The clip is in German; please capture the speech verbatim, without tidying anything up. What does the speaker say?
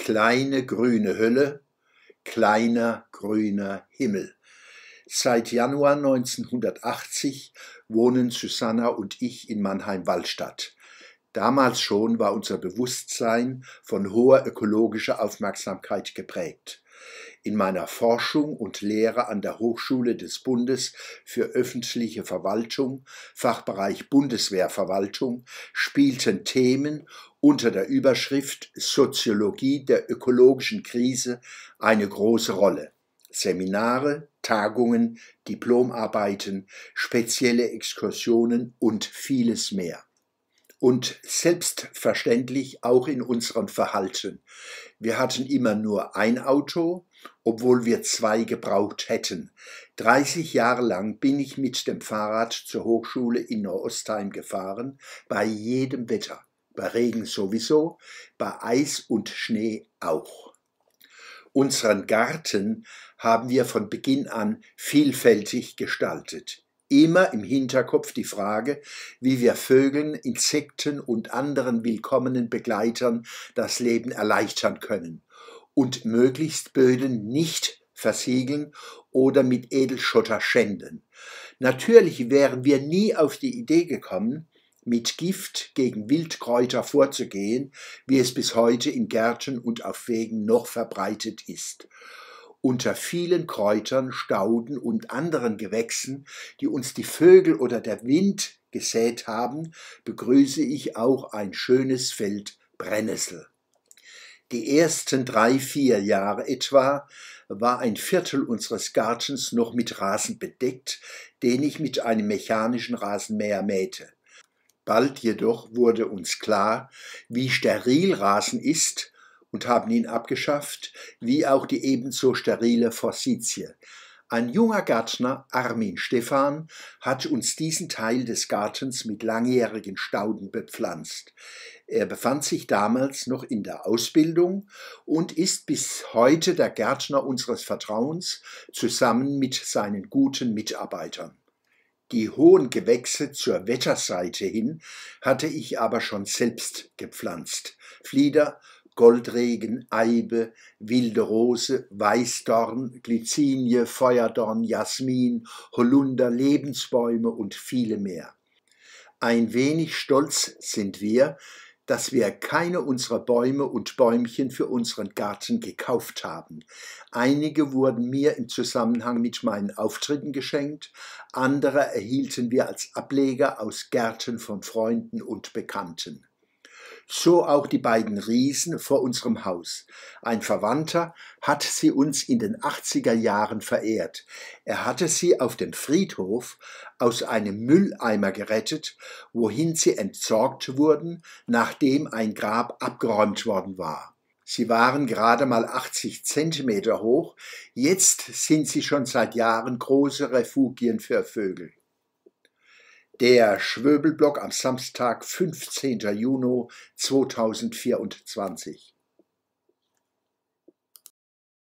Kleine grüne Hölle, kleiner grüner Himmel. Seit Januar neunzehnhundertachtzig wohnen Susanna und ich in Mannheim-Wallstadt. Damals schon war unser Bewusstsein von hoher ökologischer Aufmerksamkeit geprägt. In meiner Forschung und Lehre an der Hochschule des Bundes für öffentliche Verwaltung, Fachbereich Bundeswehrverwaltung, spielten Themen unter der Überschrift Soziologie der ökologischen Krise eine große Rolle. Seminare, Tagungen, Diplomarbeiten, spezielle Exkursionen und vieles mehr. Und selbstverständlich auch in unserem Verhalten. Wir hatten immer nur ein Auto, obwohl wir zwei gebraucht hätten. dreißig Jahre lang bin ich mit dem Fahrrad zur Hochschule in Norostheim gefahren, bei jedem Wetter, bei Regen sowieso, bei Eis und Schnee auch. Unseren Garten haben wir von Beginn an vielfältig gestaltet. Immer im Hinterkopf die Frage, wie wir Vögeln, Insekten und anderen willkommenen Begleitern das Leben erleichtern können und möglichst Böden nicht versiegeln oder mit Edelschotter schänden. Natürlich wären wir nie auf die Idee gekommen, mit Gift gegen Wildkräuter vorzugehen, wie es bis heute in Gärten und auf Wegen noch verbreitet ist. Unter vielen Kräutern, Stauden und anderen Gewächsen, die uns die Vögel oder der Wind gesät haben, begrüße ich auch ein schönes Feld Brennnessel. Die ersten drei, vier Jahre etwa war ein Viertel unseres Gartens noch mit Rasen bedeckt, den ich mit einem mechanischen Rasenmäher mähte. Bald jedoch wurde uns klar, wie steril Rasen ist, und haben ihn abgeschafft, wie auch die ebenso sterile Forsythie. Ein junger Gärtner, Armin Stephan, hat uns diesen Teil des Gartens mit langjährigen Stauden bepflanzt. Er befand sich damals noch in der Ausbildung und ist bis heute der Gärtner unseres Vertrauens, zusammen mit seinen guten Mitarbeitern. Die hohen Gewächse zur Wetterseite hin hatte ich aber schon selbst gepflanzt. Flieder, Goldregen, Eibe, wilde Rose, Weißdorn, Glycinie, Feuerdorn, Jasmin, Holunder, Lebensbäume und viele mehr. Ein wenig stolz sind wir, dass wir keine unserer Bäume und Bäumchen für unseren Garten gekauft haben. Einige wurden mir im Zusammenhang mit meinen Auftritten geschenkt, andere erhielten wir als Ableger aus Gärten von Freunden und Bekannten. So auch die beiden Riesen vor unserem Haus. Ein Verwandter hat sie uns in den achtziger Jahren verehrt. Er hatte sie auf dem Friedhof aus einem Mülleimer gerettet, wohin sie entsorgt wurden, nachdem ein Grab abgeräumt worden war. Sie waren gerade mal achtzig Zentimeter hoch, jetzt sind sie schon seit Jahren große Refugien für Vögel. Der Schwöbelblock am Samstag, fünfzehnten Juni zweitausendvierundzwanzig.